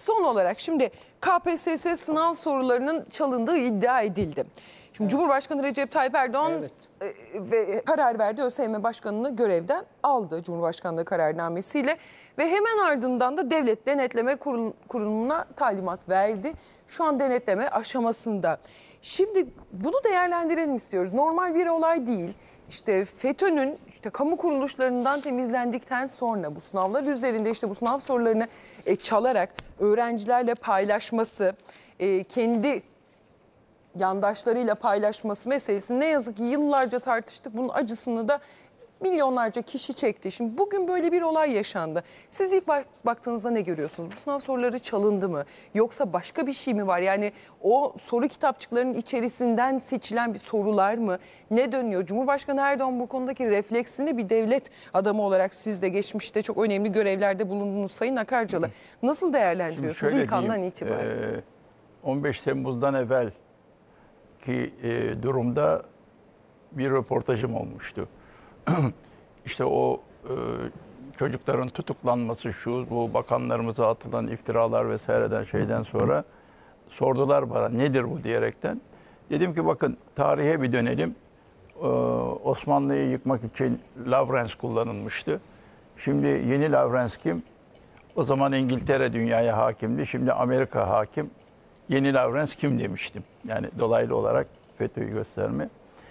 son olarak şimdi KPSS sınav sorularının çalındığı iddia edildi. Şimdi Cumhurbaşkanı Recep Tayyip Erdoğan ve karar verdi. ÖSYM Başkanı'nı görevden aldı Cumhurbaşkanlığı kararnamesiyle ve hemen ardından da Devlet Denetleme Kurulu'na talimat verdi. Şu an denetleme aşamasında. Şimdi bunu değerlendirelim istiyoruz. Normal bir olay değil. İşte FETÖ'nün kamu kuruluşlarından temizlendikten sonra bu sınavlar üzerinde bu sınav sorularını çalarak öğrencilerle paylaşması, kendi yandaşlarıyla paylaşması meselesini ne yazık ki yıllarca tartıştık. Bunun acısını da milyonlarca kişi çekti. Şimdi bugün böyle bir olay yaşandı. Siz ilk baktığınızda ne görüyorsunuz? Bu sınav soruları çalındı mı? Yoksa başka bir şey mi var? Yani o soru kitapçıklarının içerisinden seçilen bir sorular mı? Ne dönüyor? Cumhurbaşkanı Erdoğan bu konudaki refleksini bir devlet adamı olarak siz de geçmişte çok önemli görevlerde bulundunuz Sayın Akarcalı. Nasıl değerlendiriyorsunuz ilk andan itibaren? 15 Temmuz'dan evvel ki durumda bir röportajım olmuştu. İşte o çocukların tutuklanması, bu bakanlarımıza atılan iftiralar vesaireden şeyden sonra sordular bana nedir bu diyerekten. Dedim ki bakın tarihe bir dönelim. Osmanlı'yı yıkmak için Lavrens kullanılmıştı. Şimdi yeni Lavrens kim? O zaman İngiltere dünyaya hakimdi. Şimdi Amerika hakim. Yeni Lavrens kim demiştim. Yani dolaylı olarak FETÖ'yü gösterme.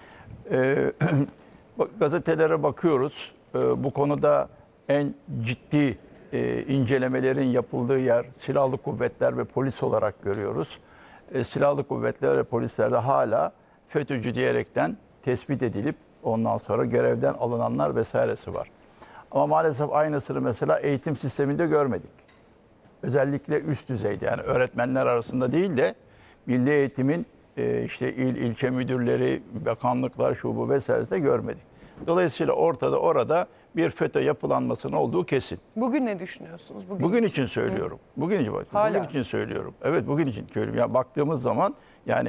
Gazetelere bakıyoruz. Bu konuda en ciddi incelemelerin yapıldığı yer silahlı kuvvetler ve polis olarak görüyoruz. Silahlı kuvvetler ve polislerde hala FETÖ'cü diyerekten tespit edilip ondan sonra görevden alınanlar vesairesi var. Ama maalesef aynısını mesela eğitim sisteminde görmedik. Özellikle üst düzeyde yani öğretmenler arasında değil de milli eğitimin işte ilçe müdürleri, bakanlıklar, şu bu vesaire de görmedik. Dolayısıyla orada bir FETÖ yapılanmasının olduğu kesin. Bugün ne düşünüyorsunuz? Bugün için söylüyorum. Bugün için söylüyorum. Evet bugün için söylüyorum. Ya baktığımız zaman yani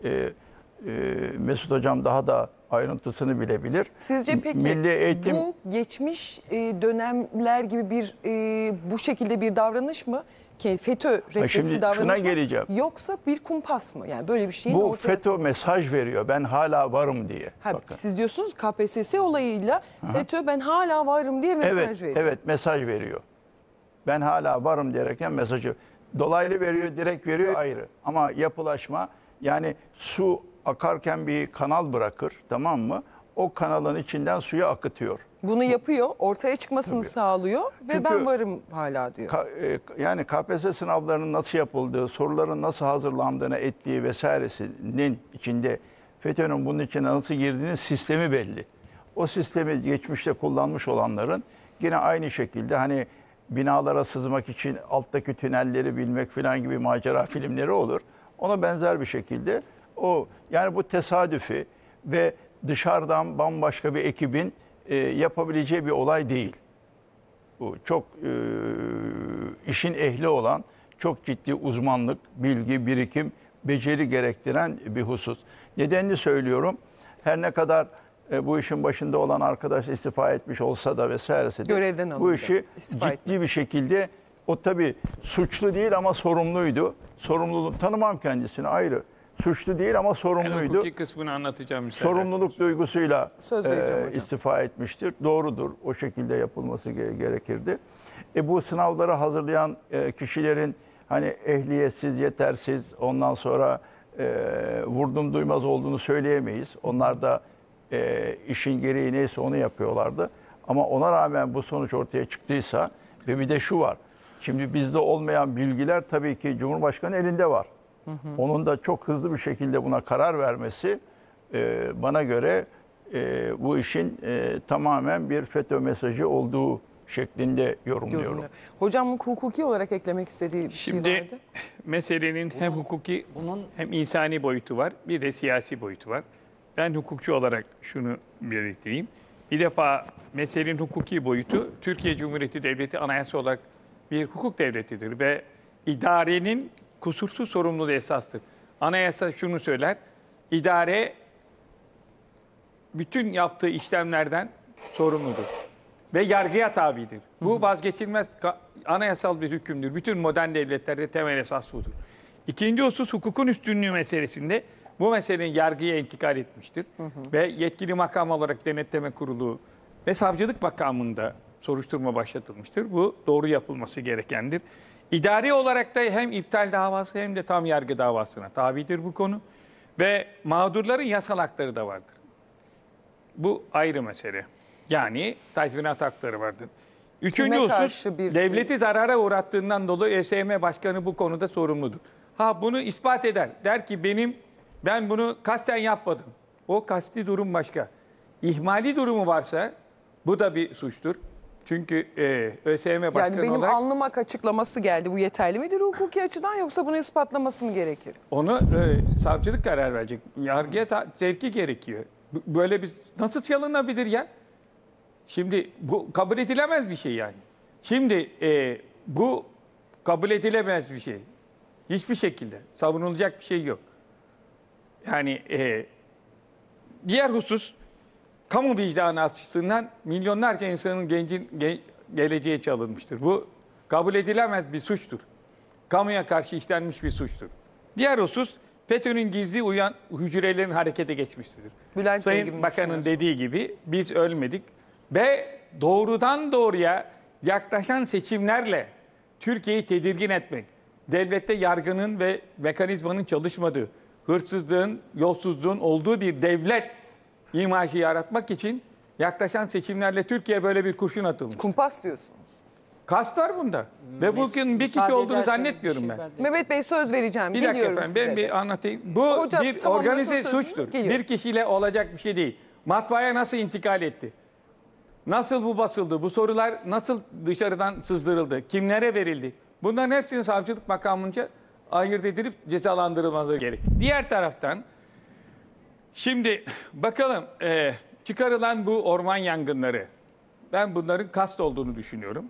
Mesut Hocam daha da ayrıntısını bilebilir. Sizce peki Milli eğitim... bu geçmiş dönemler gibi bir bu şekilde bir davranış mı? FETÖ refleksi davranış mı? Yoksa bir kumpas mı? Yani böyle bir şeyin bu FETÖ mesaj veriyor. Ben hala varım diye. Bakın. Siz diyorsunuz KPSS olayıyla FETÖ ben hala varım diye mesaj veriyor. Evet mesaj veriyor. Ben hala varım diyerekten mesajı dolaylı veriyor, direkt veriyor ayrı. Ama yapılaşma yani su akarken bir kanal bırakır, tamam mı? O kanalın içinden suyu akıtıyor. Bunu yapıyor, ortaya çıkmasını sağlıyor ve çünkü ben varım hala diyor. Yani KPSS sınavlarının nasıl yapıldığı, soruların nasıl hazırlandığını ettiği vesairesinin içinde FETÖ'nün bunun içine nasıl girdiğinin sistemi belli. O sistemi geçmişte kullanmış olanların yine aynı şekilde hani binalara sızmak için alttaki tünelleri bilmek falan gibi macera filmleri olur. Ona benzer bir şekilde yani bu tesadüfi ve dışarıdan bambaşka bir ekibin yapabileceği bir olay değil. Bu çok işin ehli olan, çok ciddi uzmanlık, bilgi, birikim, beceri gerektiren bir husus. Nedenini söylüyorum. Her ne kadar bu işin başında olan arkadaş istifa etmiş olsa da vesairesi de bu işi ciddi bir şekilde o tabii suçlu değil ama sorumluydu. Sorumluluğu tanımam kendisini ayrı. Suçlu değil ama sorumluydu. Hukuki kısmını anlatacağım. Sorumluluk duygusuyla istifa etmiştir. Doğrudur. O şekilde yapılması gerekirdi. Bu sınavları hazırlayan kişilerin hani ehliyetsiz, yetersiz, ondan sonra vurdum duymaz olduğunu söyleyemeyiz. Onlar da işin gereği neyse onu yapıyorlardı. Ama ona rağmen bu sonuç ortaya çıktıysa ve bir de şu var. Şimdi bizde olmayan bilgiler tabii ki Cumhurbaşkanı elinde var. Onun da çok hızlı bir şekilde buna karar vermesi bana göre bu işin tamamen bir FETÖ mesajı olduğu şeklinde yorumluyorum. Hocam hukuki olarak eklemek istediği bir şey vardı. Şimdi meselenin hem hukuki hem insani boyutu var, bir de siyasi boyutu var. Ben hukukçu olarak şunu belirteyim. Bir defa meselenin hukuki boyutu Türkiye Cumhuriyeti Devleti anayasa olarak bir hukuk devletidir ve idarenin kusursuz sorumluluğu esastır. Anayasa şunu söyler, idare bütün yaptığı işlemlerden sorumludur. ve yargıya tabidir. Bu vazgeçilmez anayasal bir hükümdür. Bütün modern devletlerde temel esas budur. İkinci husus hukukun üstünlüğü meselesinde bu meselenin yargıya intikal etmiştir. Ve yetkili makam olarak denetleme kurulu ve savcılık makamında soruşturma başlatılmıştır. Bu doğru yapılması gerekendir. İdari olarak da hem iptal davası hem de tam yargı davasına tabidir bu konu. Ve mağdurların yasal hakları da vardır. Bu ayrı mesele. Yani tazminat hakları vardır. Üçüncü Kime husus, karşı bir- devleti zarara uğrattığından dolayı ÖSYM Başkanı bu konuda sorumludur. Bunu ispat eder. Der ki ben bunu kasten yapmadım. O kasti durum başka. İhmali durumu varsa bu da bir suçtur. Çünkü ÖSYM Başkanı Yani benim olarak anlamak açıklaması geldi. Bu yeterli midir hukuki açıdan yoksa bunu ispatlaması mı gerekir? onu savcılık karar verecek. Yargıya sevki gerekiyor. Böyle bir nasıl çalınabilir ya? Şimdi bu kabul edilemez bir şey yani. Şimdi bu kabul edilemez bir şey. Hiçbir şekilde savunulacak bir şey yok. Yani diğer husus kamu vicdanı açısından milyonlarca insanın geleceği çalınmıştır. Bu kabul edilemez bir suçtur. Kamuya karşı işlenmiş bir suçtur. Diğer husus FETÖ'nün gizli uyan hücrelerin harekete geçmiştir. Bülent Bey gibi Sayın mi Bakan'ın düşünüyorsunuz? dediği gibi biz ölmedik ve doğrudan doğruya yaklaşan seçimlerle Türkiye'yi tedirgin etmek, devlette yargının ve mekanizmanın çalışmadığı, hırsızlığın, yolsuzluğun olduğu bir devlet imajı yaratmak için yaklaşan seçimlerle Türkiye'ye böyle bir kurşun atılmış. Kumpas diyorsunuz. Kast var bunda. Ve bugün bir kişi Müsaade olduğunu ederseniz zannetmiyorum bir ben. şey de- Mehmet Bey söz vereceğim. Bir dakika Geliyorum efendim size ben de. bir anlatayım. Bu Hocam, bir tamam, organize nasıl sözünü? suçtur. Geliyor. Bir kişiyle olacak bir şey değil. Matbaaya nasıl intikal etti? Nasıl bu basıldı? Bu sorular nasıl dışarıdan sızdırıldı? Kimlere verildi? Bunların hepsini savcılık makamınca ayırt edilip cezalandırılmaları gerek. Diğer taraftan şimdi bakalım çıkarılan bu orman yangınları. Ben bunların kast olduğunu düşünüyorum.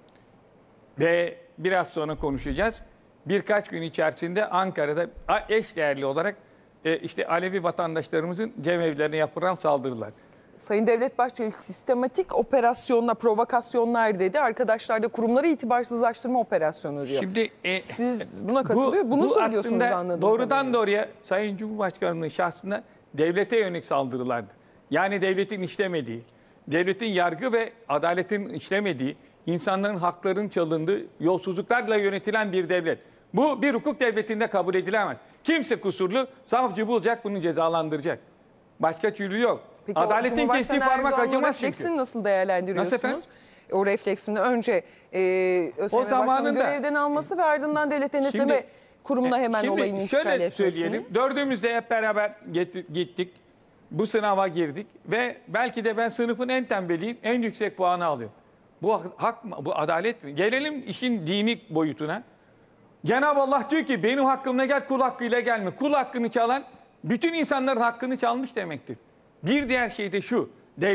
Ve biraz sonra konuşacağız. Birkaç gün içerisinde Ankara'da eş değerli olarak işte Alevi vatandaşlarımızın cemevlerine yapılan saldırılar. Sayın Devlet Bahçeli sistematik operasyonla provokasyonlar dedi. Arkadaşlar da kurumları itibarsızlaştırma operasyonu diyor. Şimdi Siz buna katılıyor. Bunu söylüyorsunuz aslında anladığım doğrudan kadarıyla. doğruya Sayın Cumhurbaşkanı'nın şahsına devlete yönelik saldırılardı. Yani devletin işlemediği, devletin yargı ve adaletin işlemediği, insanların haklarının çalındığı, yolsuzluklarla yönetilen bir devlet. Bu bir hukuk devletinde kabul edilemez. Kimse kusurlu, savcı bulacak, bunu cezalandıracak. Başka türlü yok. Peki o Adaletin Cumhurbaşkanı kestiği parmak Erdoğan'ın acımaz refleksini çünkü. nasıl değerlendiriyorsunuz? Nasıl efendim? O refleksini önce ÖSYM Başkanı'nın zamanında- görevden alması ve ardından Devlet Denetleme Şimdi- Kurumu'na hemen Şimdi olayın intikal şöyle etmesini. söyleyelim. Dördümüz de hep beraber gittik. Bu sınava girdik ve belki de ben sınıfın en tembeliyim, en yüksek puanı alıyorum. Bu hak mı? Bu adalet mi? Gelelim işin dini boyutuna. Cenab-ı Allah diyor ki benim hakkımla gel, kul hakkıyla gelme. Kul hakkını çalan bütün insanların hakkını çalmış demektir. Bir diğer şey de şu.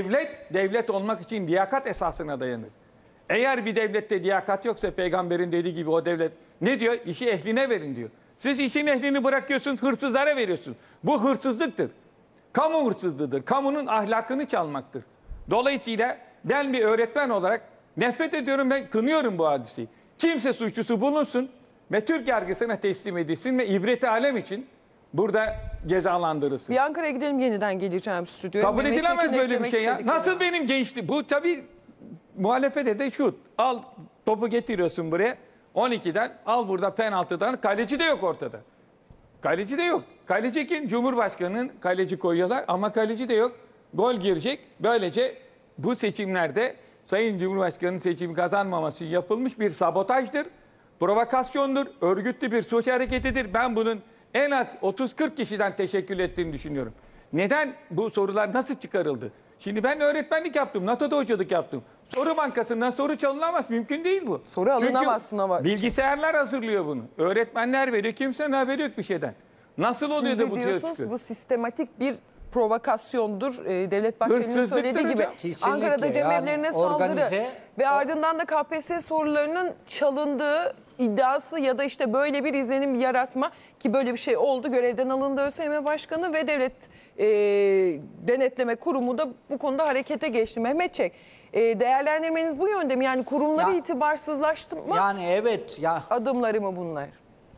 Devlet olmak için liyakat esasına dayanır. Eğer bir devlette liyakat yoksa peygamberin dediği gibi o devlet ne diyor? İşi ehline verin diyor. Siz işin ehlini bırakıyorsunuz, hırsızlara veriyorsunuz. Bu hırsızlıktır. Kamu hırsızlığıdır. Kamunun ahlakını çalmaktır. Dolayısıyla ben bir öğretmen olarak nefret ediyorum ve kınıyorum bu hadiseyi. Kimse suçlusu bulunsun ve Türk yargısına teslim edilsin ve ibret-i alem için burada cezalandırılsın. Bir Ankara'ya gidelim, yeniden geleceğim stüdyoya. Kabul Mehmet edilemez Çetin böyle bir eklemek şey ya. istedikleri Nasıl var. benim gençti? Bu tabii muhalefete de şu. Al topu getiriyorsun buraya. 12'den al burada penaltıdan. Kaleci de yok ortada. Kaleci de yok. Kaleci kim? Cumhurbaşkanı'nın kaleci koyuyorlar ama kaleci de yok. Gol girecek. Böylece bu seçimlerde Sayın Cumhurbaşkanı'nın seçimi kazanmaması yapılmış bir sabotajdır. Provokasyondur. Örgütlü bir suç hareketidir. Ben bunun en az 30-40 kişiden teşekkür ettiğini düşünüyorum. Neden bu sorular nasıl çıkarıldı? Şimdi ben öğretmenlik yaptım. NATO'da hocalık yaptım. Soru bankasından soru çalınamaz. Mümkün değil bu. Soru alınamaz Çünkü sınava. bilgisayarlar hazırlıyor bunu. Öğretmenler veriyor. Kimsenin haberi yok bir şeyden. Nasıl oluyor Siz da de bu diyorsunuz çıkıyor? bu sistematik bir provokasyondur. Devlet Bahçeli'nin Hırsızlıktır söylediği gibi. hocam. Kesinlikle. Ankara'da cemevlerine Yani saldırı organize- ve ardından da KPSS sorularının çalındığı iddiası ya da işte böyle bir izlenim yaratma ki böyle bir şey oldu. Görevden alındı ÖSYM Başkanı ve Devlet Denetleme Kurumu da bu konuda harekete geçti. Mehmet Çek, Değerlendirmeniz bu yönde mi? Yani kurumları Ya- itibarsızlaştırma Yani evet ya adımları mı bunlar?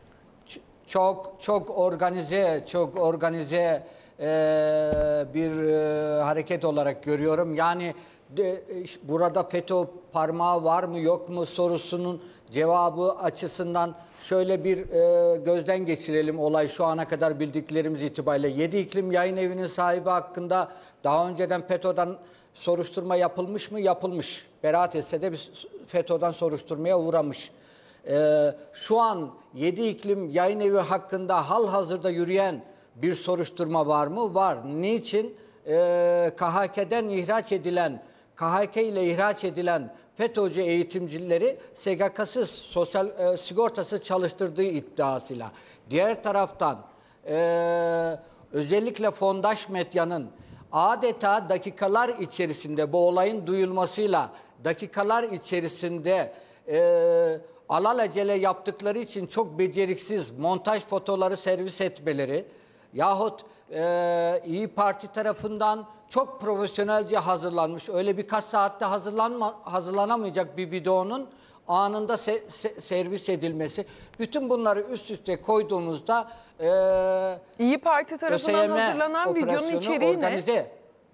çok organize bir hareket olarak görüyorum. Yani burada FETÖ parmağı var mı yok mu sorusunun cevabı açısından şöyle bir gözden geçirelim olay şu ana kadar bildiklerimiz itibariyle. 7 İklim Yayın Evi'nin sahibi hakkında daha önceden FETÖ'den soruşturma yapılmış mı? Yapılmış. Beraat etse de bir FETÖ'den soruşturmaya uğramış. Şu an 7 İklim Yayın Evi hakkında halhazırda yürüyen bir soruşturma var mı? Var. Niçin? KHK'den ihraç edilen, KHK ile ihraç edilen FETÖ'cü eğitimcileri SGK'sız, sosyal sigortası çalıştırdığı iddiasıyla. Diğer taraftan özellikle fondaş medyanın adeta dakikalar içerisinde bu olayın duyulmasıyla dakikalar içerisinde alelacele yaptıkları için çok beceriksiz montaj fotoları servis etmeleri yahut İyi Parti tarafından çok profesyonelce hazırlanmış öyle birkaç saatte hazırlanamayacak bir videonun anında servis edilmesi. Bütün bunları üst üste koyduğumuzda İyi Parti tarafından ÖSYM hazırlanan videonun operasyonu içeriği ne? organize.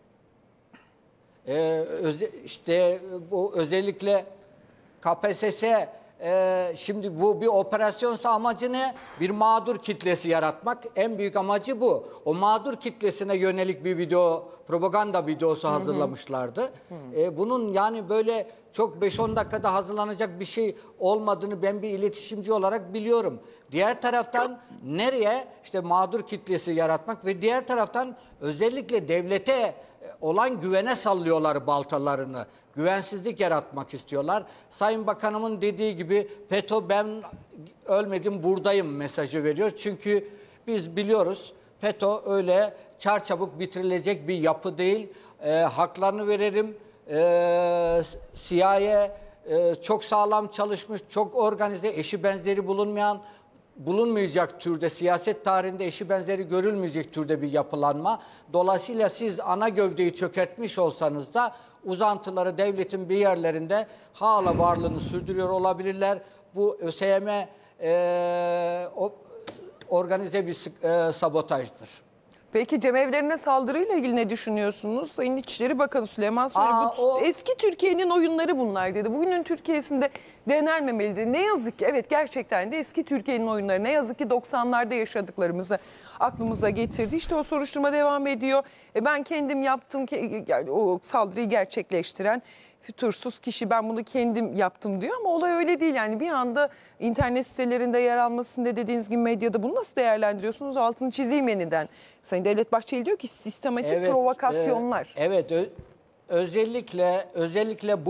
İşte bu özellikle KPSS şimdi bu bir operasyonsa amacı ne? Bir mağdur kitlesi yaratmak. En büyük amacı bu. O mağdur kitlesine yönelik bir video, propaganda videosu hazırlamışlardı. Bunun yani böyle çok 5-10 dakikada hazırlanacak bir şey olmadığını ben bir iletişimci olarak biliyorum. Diğer taraftan nereye? İşte mağdur kitlesi yaratmak ve diğer taraftan özellikle devlete olan güvene sallıyorlar baltalarını. Güvensizlik yaratmak istiyorlar. Sayın Bakanımın dediği gibi FETÖ ben ölmedim buradayım mesajı veriyor. Çünkü biz biliyoruz FETÖ öyle çarçabuk bitirilecek bir yapı değil. Haklarını veririm. CIA çok sağlam çalışmış, çok organize, eşi benzeri bulunmayacak türde, siyaset tarihinde eşi benzeri görülmeyecek türde bir yapılanma. Dolayısıyla siz ana gövdeyi çökertmiş olsanız da uzantıları devletin bir yerlerinde hala varlığını sürdürüyor olabilirler. Bu ÖSYM organize bir sabotajdır. Peki cemevlerine saldırıyla ilgili ne düşünüyorsunuz? Sayın İçişleri Bakanı Süleyman Soylu eski Türkiye'nin oyunları bunlar dedi. Bugünün Türkiye'sinde denenmemeliydi. Ne yazık ki evet gerçekten de eski Türkiye'nin oyunları ne yazık ki 90'larda yaşadıklarımızı aklımıza getirdi. İşte o soruşturma devam ediyor. Ben kendim yaptım yani o saldırıyı gerçekleştiren fütursuz kişi ben bunu kendim yaptım diyor ama olay öyle değil. Yani bir anda internet sitelerinde yer almasında dediğiniz gibi medyada bunu nasıl değerlendiriyorsunuz? Altını çizeyim yeniden. Sayın Devlet Bahçeli diyor ki sistematik provokasyonlar. Evet özellikle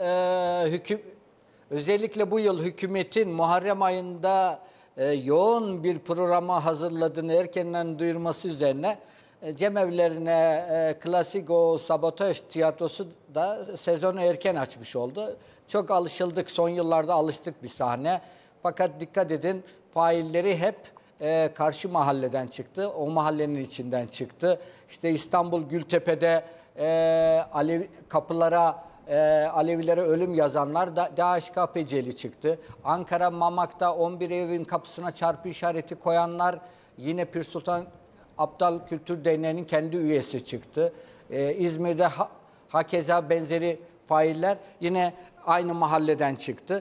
bu yıl hükümetin Muharrem ayında yoğun bir programa hazırladığını erkenden duyurması üzerine cemevlerine klasik o sabotaj tiyatrosu da sezonu erken açmış oldu. Çok alışıldık, son yıllarda alıştık bir sahne. Fakat dikkat edin failleri hep karşı mahalleden çıktı. O mahallenin içinden çıktı. İşte İstanbul Gültepe'de kapılara Alevilere ölüm yazanlar da DHKPC'li çıktı. Ankara Mamak'ta 11 evin kapısına çarpı işareti koyanlar yine Pir Sultan Abdal Kültür Derneği'nin kendi üyesi çıktı. İzmir'de hakeza benzeri failler yine aynı mahalleden çıktı.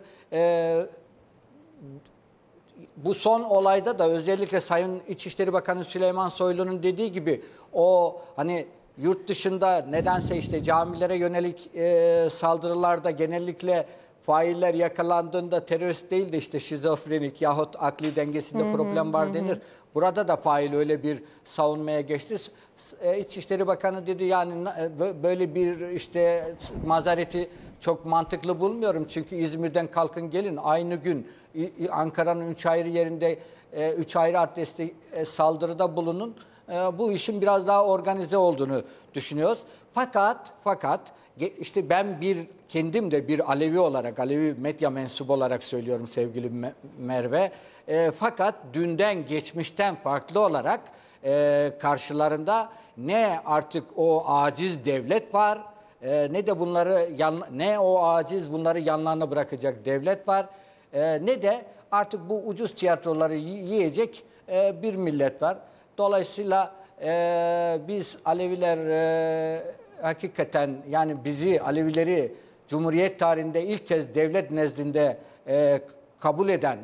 Bu son olayda da özellikle Sayın İçişleri Bakanı Süleyman Soylu'nun dediği gibi o hani yurt dışında nedense işte camilere yönelik saldırılarda genellikle failler yakalandığında terörist değil de işte şizofrenik yahut akli dengesinde problem var denir. Burada da fail öyle bir savunmaya geçti. İçişleri Bakanı dedi yani böyle bir işte mazareti çok mantıklı bulmuyorum. Çünkü İzmir'den kalkın gelin aynı gün Ankara'nın 3 ayrı yerinde 3 ayrı adreste saldırıda bulunun. Bu işin biraz daha organize olduğunu düşünüyoruz. Fakat işte ben kendim de bir Alevi olarak, Alevi medya mensubu olarak söylüyorum sevgili Merve. Fakat dünden, geçmişten farklı olarak karşılarında ne artık o aciz devlet var, ne de bunları ne o aciz bunları yanlarına bırakacak devlet var, ne de artık bu ucuz tiyatroları yiyecek bir millet var. Dolayısıyla biz Aleviler hakikaten, yani bizi Alevileri Cumhuriyet tarihinde ilk kez devlet nezdinde kabul eden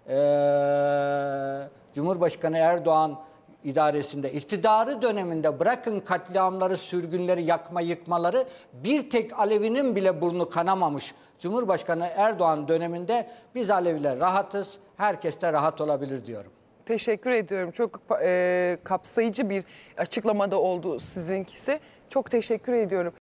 Cumhurbaşkanı Erdoğan idaresinde, iktidarı döneminde bırakın katliamları, sürgünleri, yakma yıkmaları, bir tek Alevinin bile burnu kanamamış Cumhurbaşkanı Erdoğan döneminde biz Aleviler rahatız, herkes de rahat olabilir diyorum. Teşekkür ediyorum. Çok kapsayıcı bir açıklamada oldu sizinkisi. Çok teşekkür ediyorum.